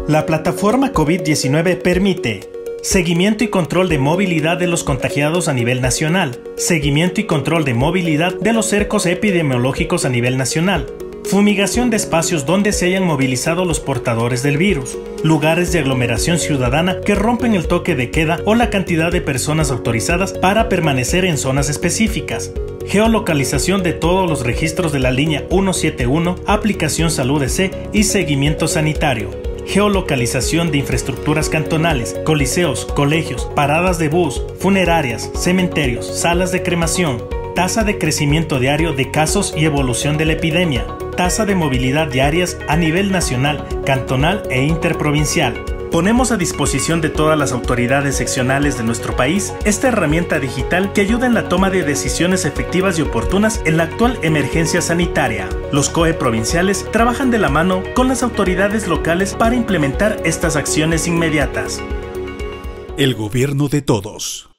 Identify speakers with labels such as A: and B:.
A: La plataforma COVID-19 permite seguimiento y control de movilidad de los contagiados a nivel nacional, seguimiento y control de movilidad de los cercos epidemiológicos a nivel nacional, fumigación de espacios donde se hayan movilizado los portadores del virus, lugares de aglomeración ciudadana que rompen el toque de queda o la cantidad de personas autorizadas para permanecer en zonas específicas, geolocalización de todos los registros de la línea 171, aplicación Salud EC y seguimiento sanitario, geolocalización de infraestructuras cantonales, coliseos, colegios, paradas de bus, funerarias, cementerios, salas de cremación, tasa de crecimiento diario de casos y evolución de la epidemia, tasa de movilidad diarias a nivel nacional, cantonal e interprovincial. Ponemos a disposición de todas las autoridades seccionales de nuestro país esta herramienta digital que ayuda en la toma de decisiones efectivas y oportunas en la actual emergencia sanitaria. Los COE provinciales trabajan de la mano con las autoridades locales para implementar estas acciones inmediatas.
B: El gobierno de todos.